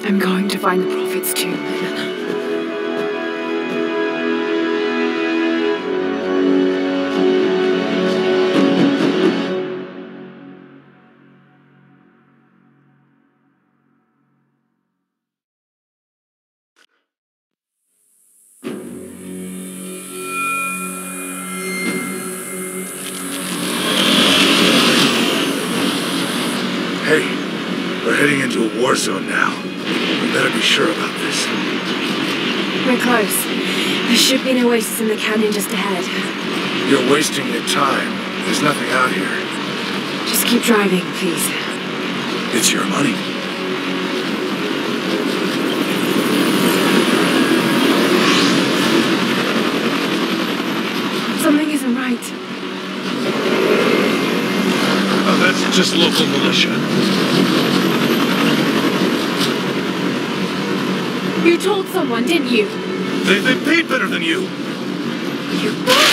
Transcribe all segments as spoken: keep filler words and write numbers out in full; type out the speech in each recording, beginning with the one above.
I'm going to find the prophet's tomb. Into a war zone now. We better be sure about this. We're close. There should be an oasis in the canyon just ahead. You're wasting your time. There's nothing out here. Just keep driving, please. It's your money. Something isn't right. Oh, that's just local militia. You told someone, didn't you? They, they paid better than you. You...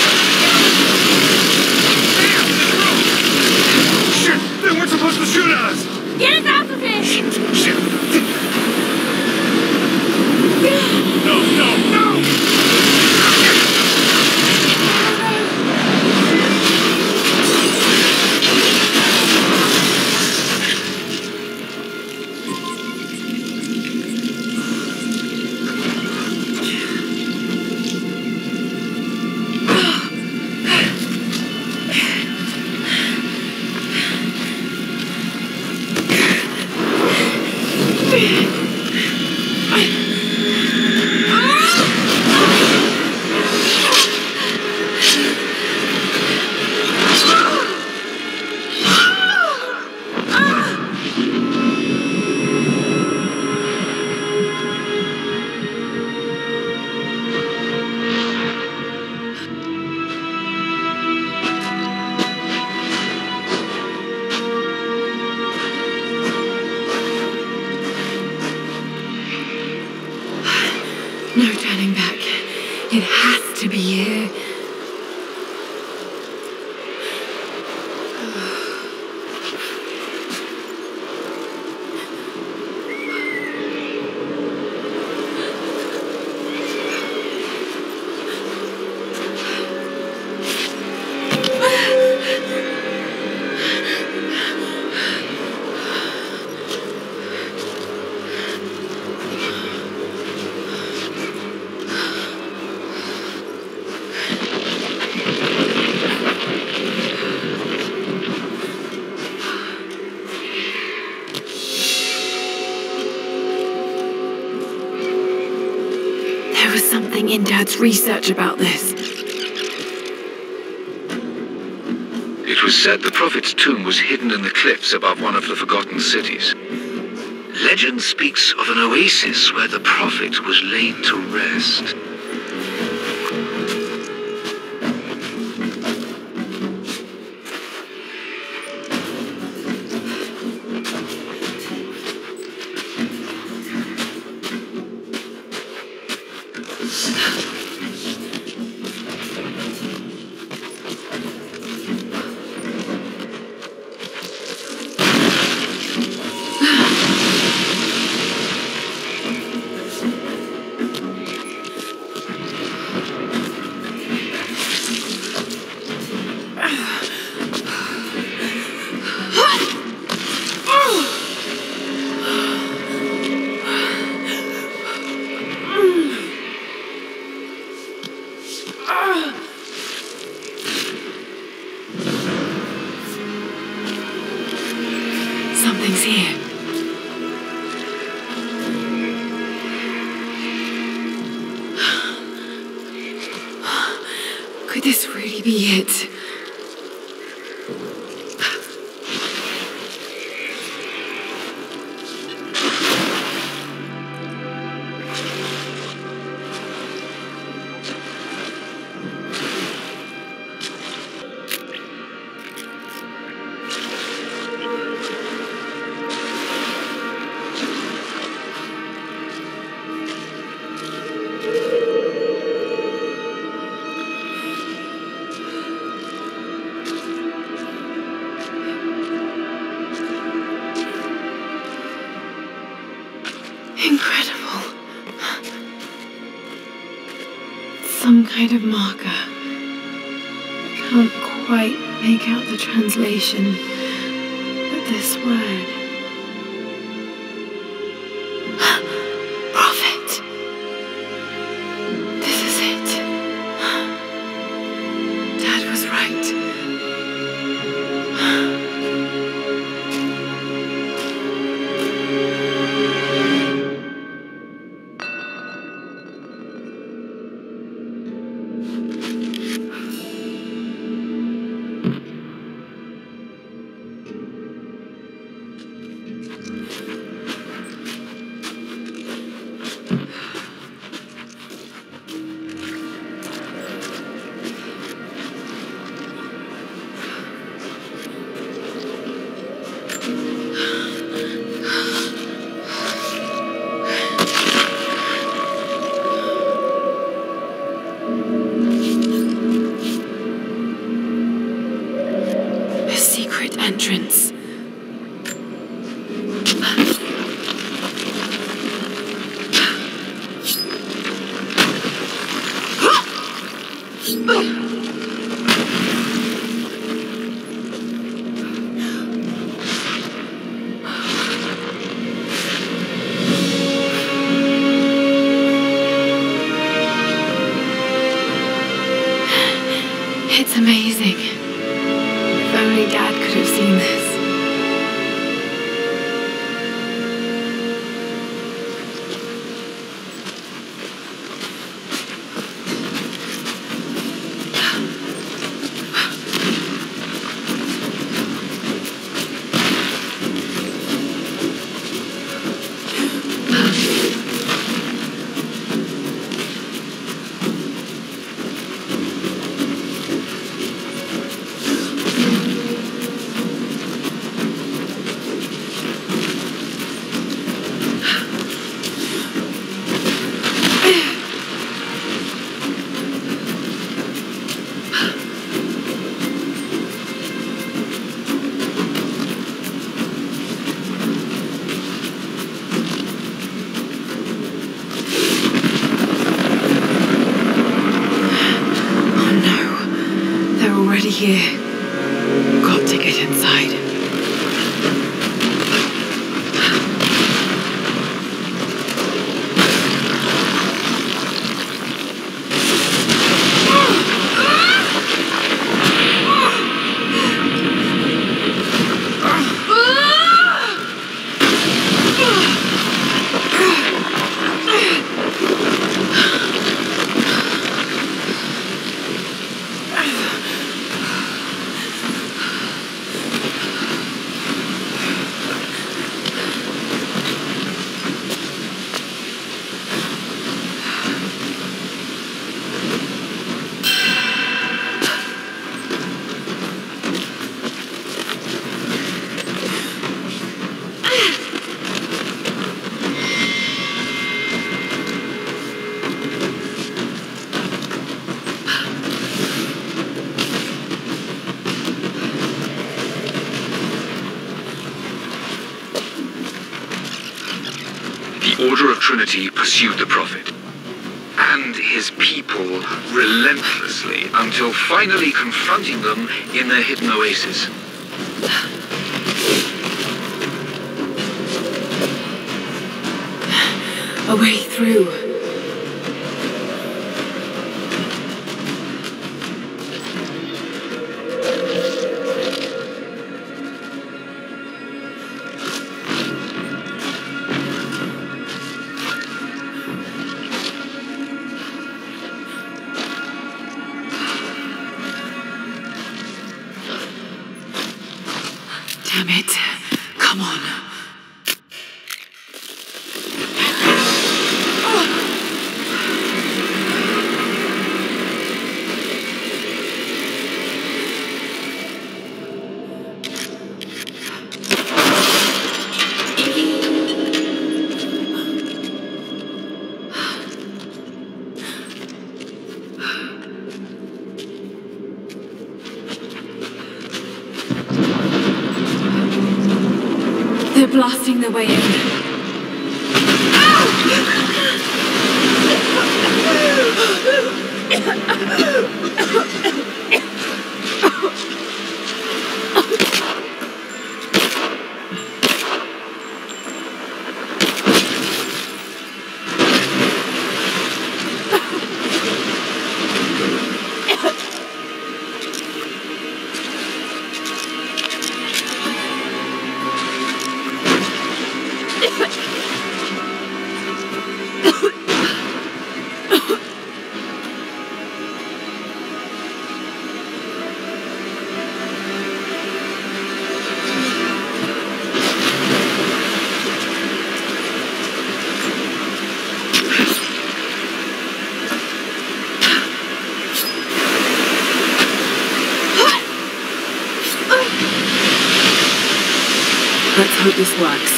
Shit! They weren't supposed to shoot at us! Get us out of here! Shit! Shit! No, no, no! No turning back. It has to be here. In Dad's research about this. It was said the prophet's tomb was hidden in the cliffs above one of the forgotten cities. Legend speaks of an oasis where the prophet was laid to rest. Something's here. Could this really be it? Incredible. Some kind of marker. I can't quite make out the translation, but this word. Prophet. This is it. Dad was right. Entrance. It's amazing. If only Dad could have seen this. Here. Got to get inside. Order of Trinity pursued the Prophet and his people relentlessly until finally confronting them in their hidden oasis. A way through. Damn it. Come on. They're blasting their way in. Ah! Let's hope this works.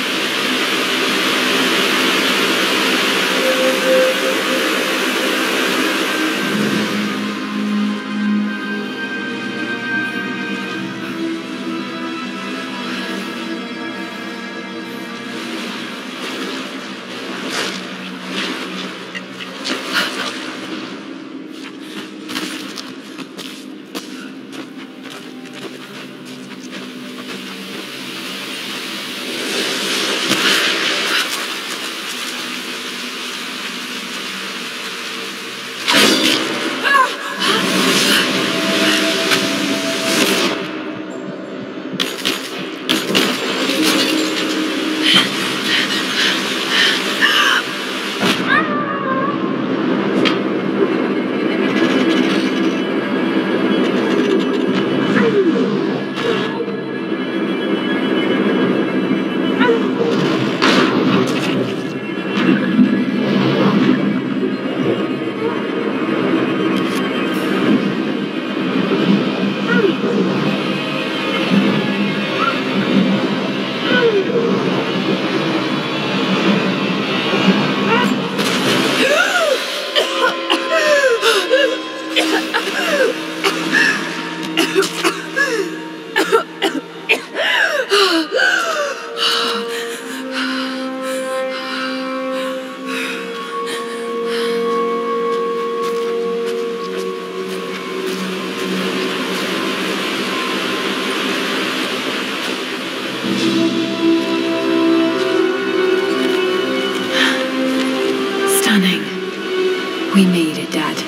We made it, Dad.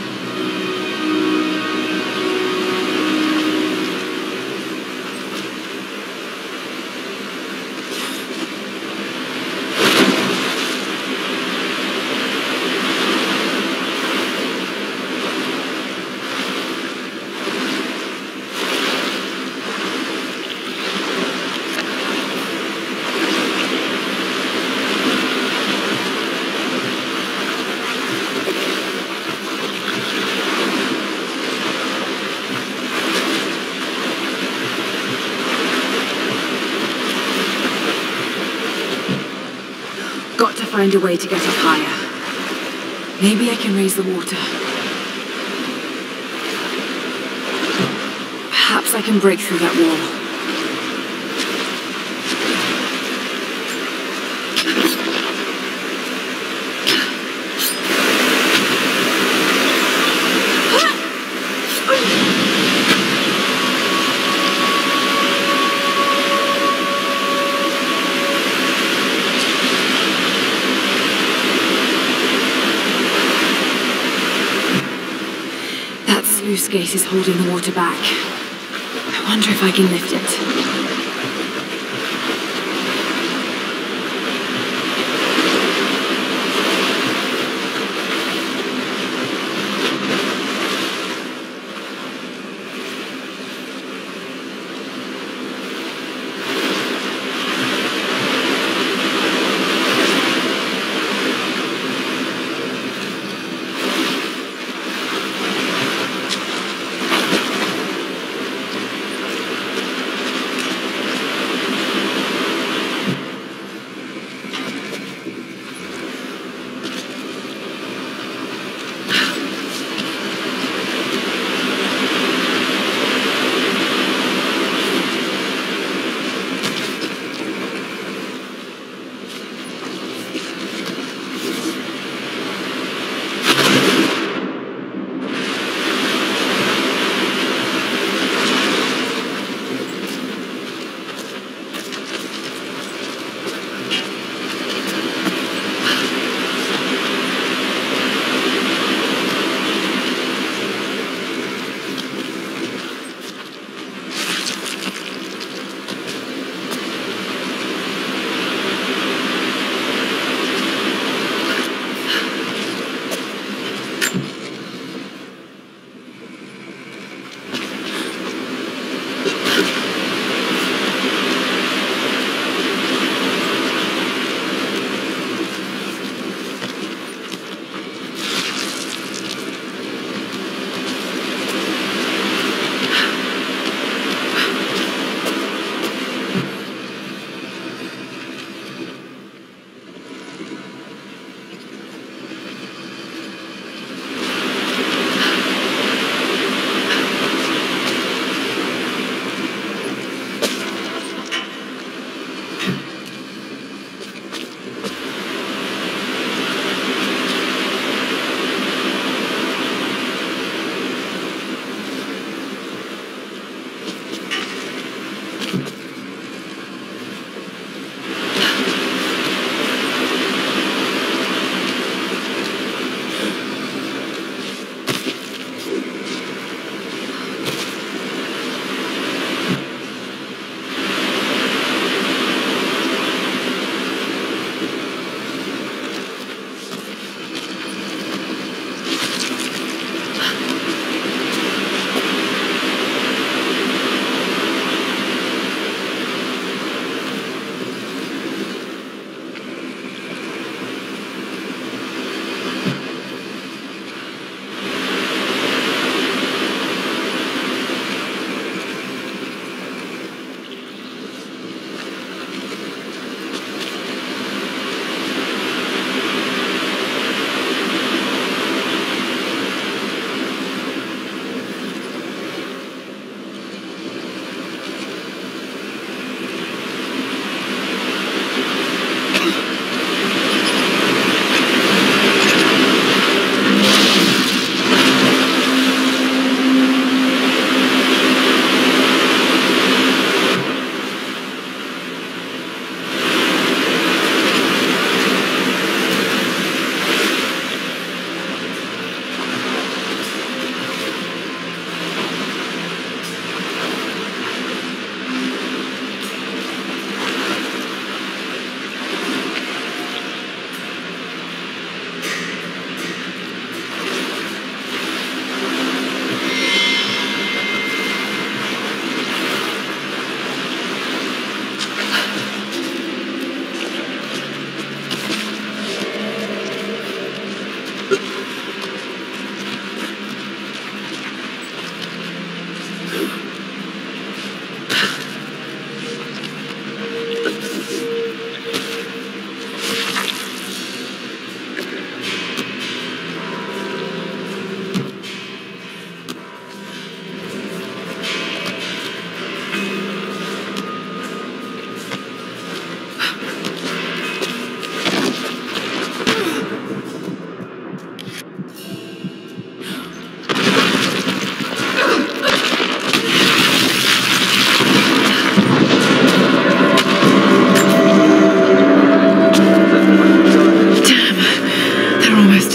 Find a way to get up higher. Maybe I can raise the water. Perhaps I can break through that wall. Sluice gate is holding the water back. I wonder if I can lift it.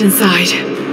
inside.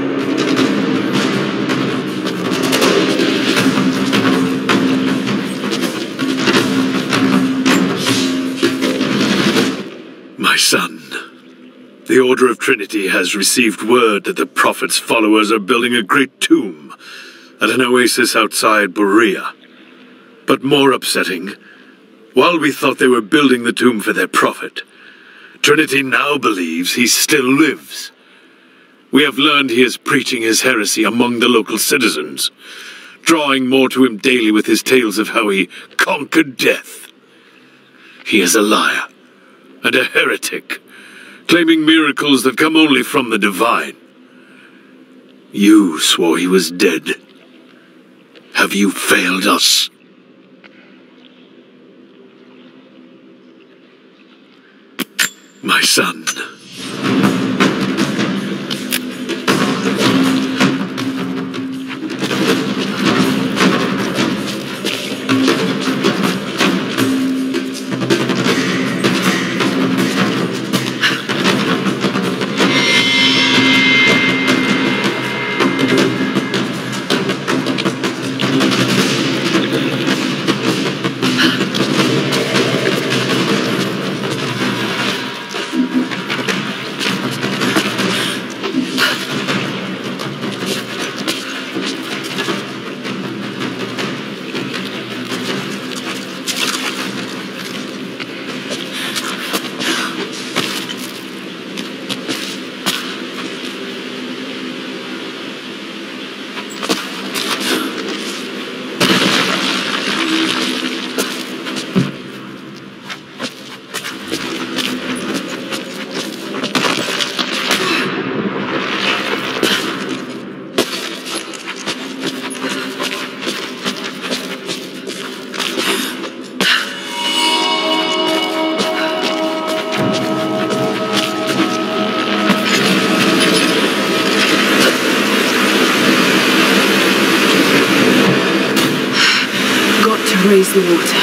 My son, the Order of Trinity has received word that the Prophet's followers are building a great tomb at an oasis outside Berea. But more upsetting, while we thought they were building the tomb for their Prophet, Trinity now believes he still lives. We have learned he is preaching his heresy among the local citizens, drawing more to him daily with his tales of how he conquered death. He is a liar and a heretic, claiming miracles that come only from the divine. You swore he was dead. Have you failed us? My son. Raise the water.